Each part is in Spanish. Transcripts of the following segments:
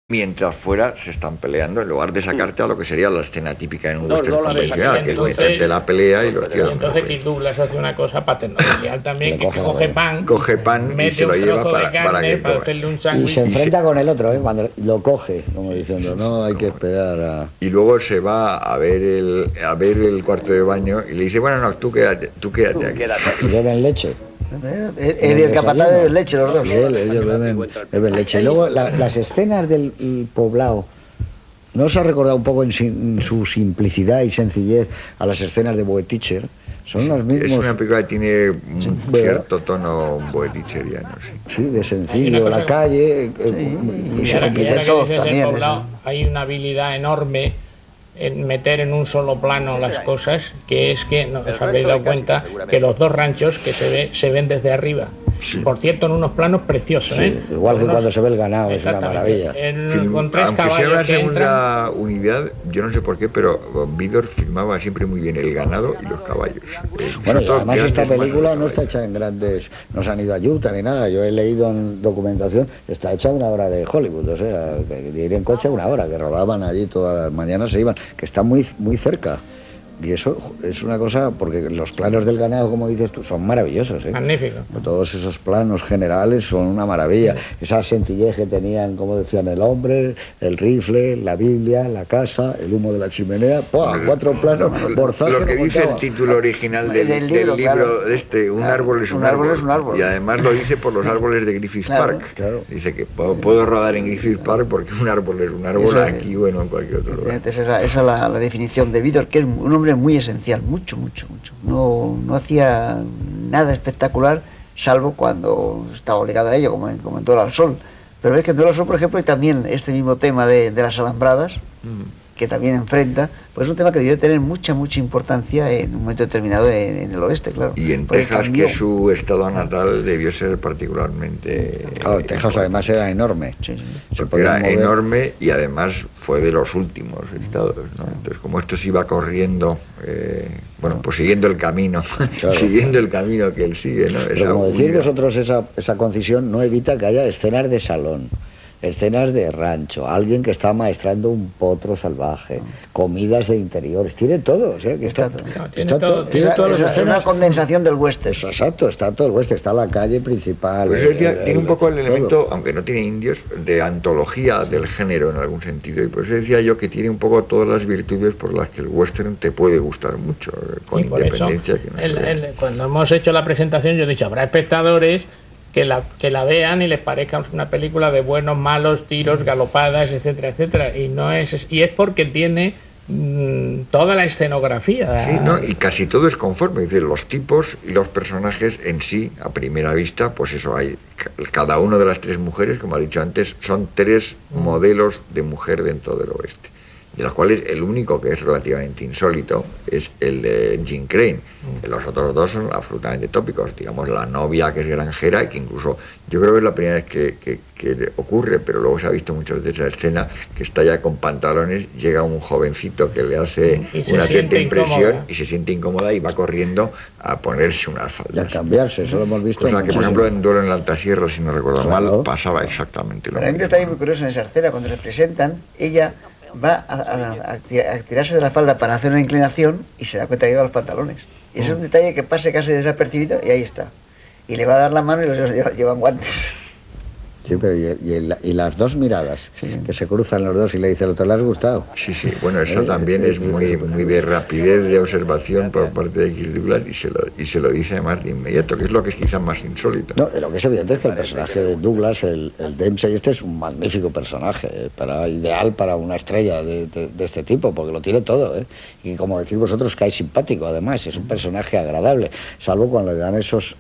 mientras fuera se están peleando, en lugar de sacarte a lo que sería la escena típica en un Dos western dólares convencional, aquí, que es entonces- entre la pelea y los tíos. Entonces Kirk Douglas hace una cosa paternal también, Le que coge coge pan, Coge pan y mete se lo un lleva trozo de para carne que para coma. hacerle un Y sándwich. se enfrenta con el otro, cuando lo coge, como diciendo, no, hay que esperar a... Y luego se va a ver el cuarto de baño y le dice, bueno, no, tú quédate aquí. Y beben leche. Él y el capataz beben leche los dos. Y ellos beben leche. Y luego las escenas del poblado, ¿no os ha recordado un poco en su simplicidad y sencillez a las escenas de Boetticher? Son los mismos. Es una película que tiene un ¿verdad? cierto tono boeticheriano, sí. Sí, de Hay sencillo, una la cosa- calle, Y y ahora se que quita dices todos del también, poblado, eso. hay una habilidad enorme en meter en un solo plano las cosas, que es que no os habéis dado cuenta que los dos ranchos que se ven desde arriba. Sí. Por cierto, en unos planos preciosos, Sí, ¿eh? igual que Unos- cuando se ve el ganado, es una Exactamente. maravilla. Con tres Aunque sea caballos una que entran, segunda unidad, yo no sé por qué, pero Vidor filmaba siempre muy bien el ganado y los caballos. Bueno, Sobre y todo además grandes esta masas de película no está caballos. hecha en grandes, no se han ido a Utah ni nada, yo he leído en documentación, está hecha una hora de Hollywood, o sea, que ir en coche una hora, que rodaban allí todas las mañanas, se iban, que está muy cerca. Y eso es una cosa, porque los planos del ganado, como dices tú, son maravillosos, ¿eh? magnífico. Todos esos planos generales son una maravilla. Esa sencillez que tenían, como decían, el hombre, el rifle, la Biblia, la casa, el humo de la chimenea. ¡Pua! 4 planos borzados. Lo que no dice el contaba. título original del Del libro, libro, claro. de este, un Claro, árbol es un un árbol árbol. es un árbol. Y además lo dice por los árboles de Griffith Claro, Park. claro. Dice que puedo rodar en Griffith Park porque un árbol es un árbol Eso es. aquí o en cualquier otro lugar. Esa es la definición de Vidor, que es un hombre muy esencial, mucho. No hacía nada espectacular, salvo cuando estaba obligado a ello, como en Duelo al Sol. Pero es que en Duelo al Sol, por ejemplo, y también este mismo tema de las alambradas, que también enfrenta, pues es un tema que debió tener mucha importancia en un momento determinado en el oeste, claro. Y en Porque Texas, cambió. que su estado natal debió ser particularmente... Claro, Texas además era enorme. Sí, sí. Se Porque podían era mover. enorme y además fue de los últimos estados, ¿no? Entonces, como esto se iba corriendo, pues siguiendo el camino, Claro. siguiendo el camino que él sigue, ¿no? Pero como decís vosotros, esa concisión no evita que haya escenas de salón, escenas de rancho, alguien que está maestrando un potro salvaje, comidas de interiores, tiene todo, o sea, que está tiene todo. tiene todas las Es una escenas. condensación del western. Exacto, está todo el oeste, está la calle principal. Por eso decía, tiene un poco el todo. elemento, aunque no tiene indios, de antología del género en algún sentido. Y por eso decía yo que tiene un poco todas las virtudes por las que el western te puede gustar mucho, con Y por eso, independencia que no se vea. cuando hemos hecho la presentación, yo he dicho, habrá espectadores que la vean y les parezca una película de buenos, malos, tiros, galopadas, etcétera, etcétera. Y es porque tiene toda la escenografía. Sí, ¿no? Y casi todo es conforme, es decir, los tipos y los personajes en sí, a primera vista, pues eso, hay cada una de las 3 mujeres, como ha dicho antes, son 3 modelos de mujer dentro del oeste, de los cuales el único que es relativamente insólito es el de Jean Crane. Los otros 2 son absolutamente tópicos, digamos la novia que es granjera y que incluso yo creo que es la primera vez que ocurre, pero luego se ha visto muchas veces esa escena que está ya con pantalones, llega un jovencito que le hace Y se una cierta siente impresión incómoda. y se siente incómoda y va corriendo a ponerse unas Y a faldas. cambiarse, eso lo hemos visto. Cosa que, por muchísimo. ejemplo, en Duelo en la Alta Sierra, si no recuerdo Claro. mal, pasaba exactamente lo Pero hay un mismo. detalle muy curioso en esa escena, cuando se presentan, ella va a tirarse de la falda para hacer una inclinación y se da cuenta que lleva los pantalones. Y ese es un detalle que pase casi desapercibido y ahí está. Y le va a dar la mano y los dos llevan guantes. Sí, pero y las 2 miradas que se cruzan los dos y le dice al otro, ¿le has gustado? Sí, bueno, eso también es muy de rapidez de observación por parte de Kirk Douglas y se lo dice además de inmediato, que es lo que es quizás más insólito. No, lo que es evidente es que el personaje de Douglas, el Dempsey este, es un magnífico personaje, ideal para una estrella de este tipo, porque lo tiene todo, ¿eh? Y como decís vosotros, cae simpático además, es un personaje agradable, salvo cuando le dan esos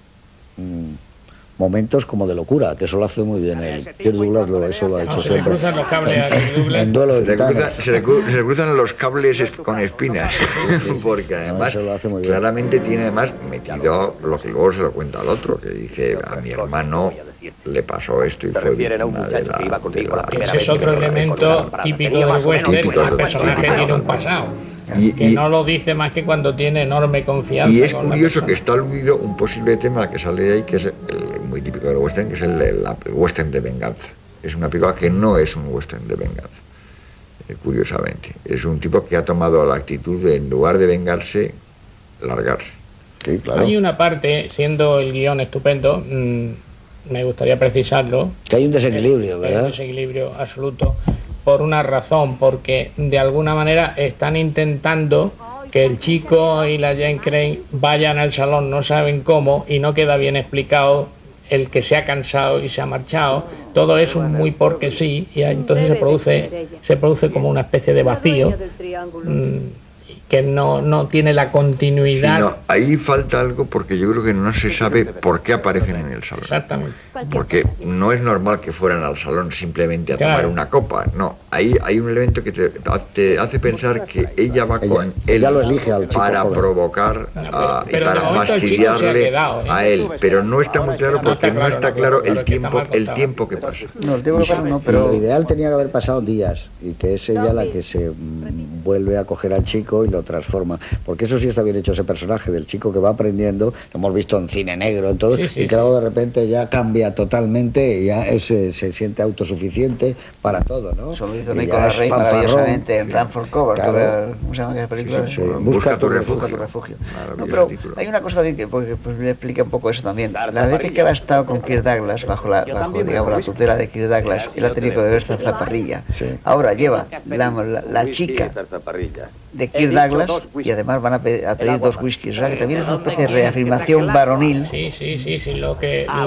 momentos como de locura, que eso lo hace muy bien el Kirk Douglas, eso lo ha hecho Se le siempre. cruzan los cables a Kirk Douglas. En Duelo de Titanes. Se le cruzan los cables con espinas, porque además eso lo hace muy bien. claramente tiene además metido lo que luego se lo cuenta al otro, que dice, a mi hermano le pasó esto y Se fue refieren a un víctima de muchacho que iba conmigo la primera Ese es vez. otro elemento típico del western, que el personaje tiene un pasado. Que no lo dice más que cuando tiene enorme confianza. Y es con la curioso que persona. está aludido un posible tema que sale de ahí, que es muy típico del western, que es el western de venganza. es una película que no es un western de venganza, curiosamente. Es un tipo que ha tomado la actitud de, en lugar de vengarse, largarse. Sí, claro. Hay una parte, siendo el guión estupendo, me gustaría precisarlo, Que hay un desequilibrio, hay ¿verdad? un desequilibrio absoluto, por una razón, porque de alguna manera están intentando que el chico y la Jane Crane vayan al salón, no saben cómo, y no queda bien explicado el que se ha cansado y se ha marchado. Todo eso muy porque sí, y entonces se produce como una especie de vacío que no tiene la continuidad. Sí, no, ahí falta algo porque yo creo que no se sabe por qué aparecen en el salón. Exactamente. Porque no es normal que fueran al salón simplemente a tomar Claro. una copa. No, ahí hay un elemento que te hace pensar que ella va con él ella lo elige al chico para joven. provocar y pero de para momento el chico se ha fastidiarle quedado, ¿eh? a él. Pero no está muy claro No está porque no claro, está no, claro claro, el que está tiempo, mal el contado. tiempo que pasa. No, el tiempo que pasa no, Pero lo pero ideal tenía que haber pasado días y que es ella la que se vuelve a coger al chico y lo transforma. Porque eso sí está bien hecho, ese personaje del chico que va aprendiendo, lo hemos visto en cine negro, en todo, Sí, sí, y que luego de repente ya cambia totalmente y ya se siente autosuficiente para todo, ¿no? eso lo hizo Y ya Nicolás es Rey fanfarrón. maravillosamente en Run for Cover, Claro. ¿cómo se llama aquella película? Sí, sí. Busca tu Busca refugio. tu refugio. Maravilloso No, pero título. hay una cosa también que pues, me explica un poco eso también. La vez que él ha estado con Kirk Douglas, bajo digamos, la tutela de Kirk Douglas, él ha tenido que beber zaparrilla. Sí. Ahora lleva la chica de Kirk Douglas y además van a pedir 2 whiskies. O sea que también es una especie de reafirmación varonil. Sí. Lo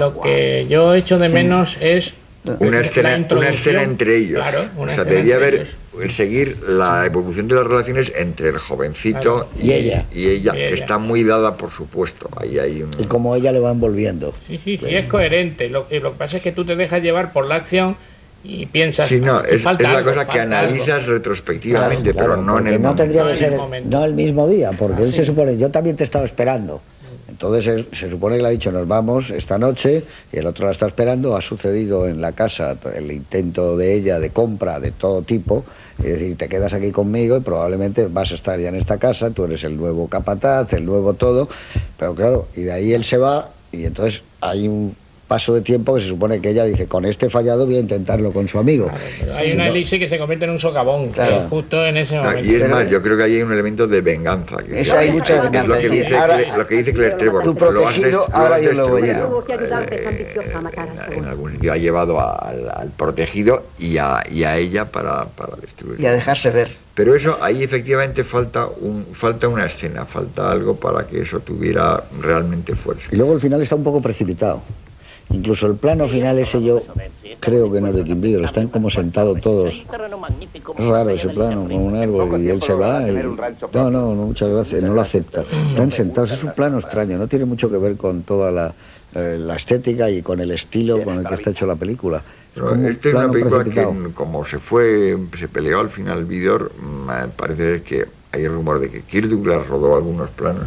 que yo echo de menos es Una la escena introducción. entre ellos. Claro, una O sea, escena debería entre haber ellos. seguir la evolución de las relaciones entre el jovencito Claro. Y ella. y ella, Y que ella. está muy dada, por supuesto. Ahí hay un... Y como ella le va envolviendo. Sí, es coherente. Lo que pasa es que tú te dejas llevar por la acción y piensas. Sí, no, es falta la algo, cosa que falta algo. analizas retrospectivamente, Claro, pero no en porque el no momento. tendría que No en ser el momento. no el mismo día, porque él se supone, yo también te estaba esperando. Entonces se supone que le ha dicho, nos vamos esta noche, y el otro la está esperando. Ha sucedido en la casa el intento de ella de compra de todo tipo, es decir, te quedas aquí conmigo y probablemente vas a estar ya en esta casa, tú eres el nuevo capataz, el nuevo todo, pero claro, y de ahí él se va, y entonces hay un paso de tiempo que se supone que ella dice, con este fallado voy a intentarlo con su amigo. Claro, pero hay Sí, una ¿no? elipse que se convierte en un socavón, Claro. justo en ese No, momento. y es Pero- más, yo creo que ahí hay un elemento de venganza. Que Eso hay mucha es venganza, lo que es decir, dice, ahora- lo que dice Claire Trevor. Tu protegido, ahora yo lo voy a- Tuvo que ayudarte, es ambiciosa, a matar al En segundo. algún sitio ha llevado al protegido y a ella para destruir. Y a dejarse ver. Pero eso, ahí efectivamente falta una escena, falta algo para que eso tuviera realmente fuerza. Y luego el final está un poco precipitado. Incluso el plano final ese yo creo que no es de Kim Vidor, están como sentados todos. Es raro ese plano, con un árbol y él se va y... No, muchas gracias, no lo acepta. Están sentados, es un plano extraño, no tiene mucho que ver con toda la estética y con el estilo con el que está hecho la película. Es Pero como un esta es una plano película precipitado. que, como se peleó al final Vidor, me parece que hay rumor de que Kirk Douglas rodó algunos planos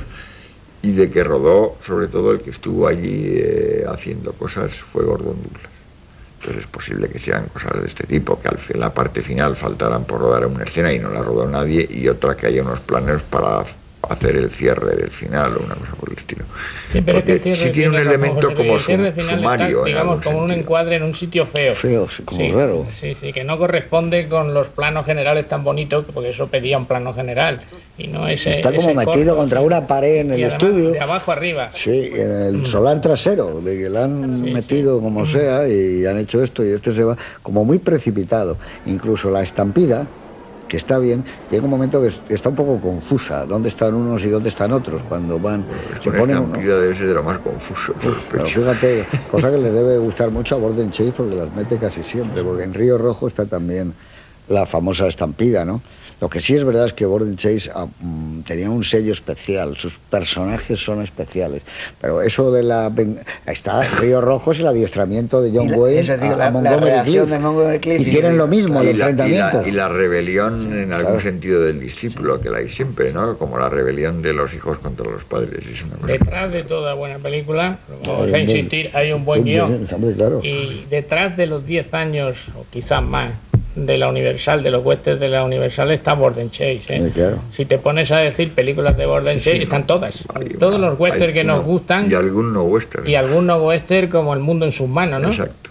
y de que rodó, sobre todo el que estuvo allí haciendo cosas, fue Gordon Douglas. Entonces es posible que sean cosas de este tipo, que en la parte final faltaran por rodar una escena y no la rodó nadie, y otra que haya unos planes para hacer el cierre del final o una cosa por el estilo. Sí, pero es que Porque sí tiene un razón, elemento José, como el cierre final sumario, está, en digamos, algún como un sentido. encuadre en un sitio feo. Feo, sí, como raro. Sí, que no corresponde con los planos generales tan bonitos, porque eso pedía un plano general. Y no ese. Está como ese metido corto, contra una pared en y el además estudio. de abajo arriba. Sí, en el solar trasero, de que la han Sí, metido como sea y han hecho esto y este se va como muy precipitado. Incluso la estampida, que está bien, llega un momento que está un poco confusa, dónde están unos y dónde están otros, cuando van, se Con ponen esta uno. vida debe ser de lo más confuso. Pero fíjate, cosa que les debe gustar mucho a Borden Chase porque las mete casi siempre, porque en Río Rojo está también la famosa estampida, ¿no? Lo que sí es verdad es que Borden Chase tenía un sello especial, sus personajes son especiales, pero eso de está Río Rojo es el adiestramiento de John Wayne es decir, a la Montgomery reacción Clift. de Montgomery Clift Y tienen lo mismo, el y la enfrentamiento. rebelión en algún Claro. sentido del discípulo, que la hay siempre, ¿no? Como la rebelión de los hijos contra los padres. Es una cosa. Detrás de toda buena película, vamos Hay a un insistir, hay un buen guión. Hombre, claro. Y detrás de los 10 años, o quizás más, de la Universal, de los westerns de la Universal, está Borden Chase. Sí, claro. Si te pones a decir películas de Borden Sí, Chase, sí, están no. todas. Hay Todos una- los westerns hay que nos uno- gustan Y algún no western. y algún no western como El mundo en sus manos, ¿no? Exacto.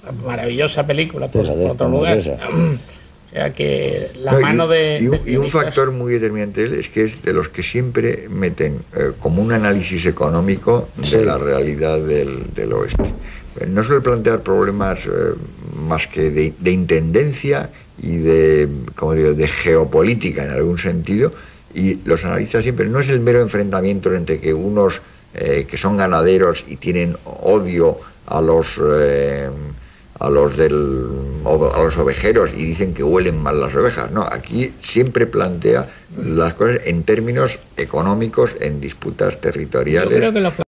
maravillosa película, por Fíjate, otro ¿cómo lugar. es esa? O sea que la No, mano de... y un guionistas- factor muy determinante de él es que es de los que siempre meten como un análisis económico de Sí. la realidad del oeste. No suele plantear problemas más que de intendencia y de, como digo, de geopolítica en algún sentido, y los analistas siempre, no es el mero enfrentamiento entre que unos que son ganaderos y tienen odio a los a los ovejeros y dicen que huelen mal las ovejas. No, aquí siempre plantea las cosas en términos económicos, en disputas Yo territoriales. creo que los